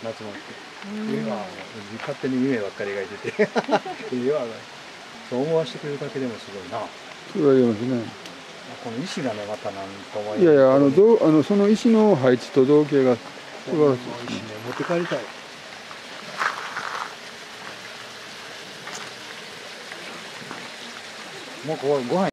夏も絵は勝手に夢ばっかり描いてて絵はそう思わせてくれるだけでもすごいな。 それは言いますね。 この石がねまたなんともいやいやその石の配置と造形が素晴らしいですね。 持って帰りたい。もうここご飯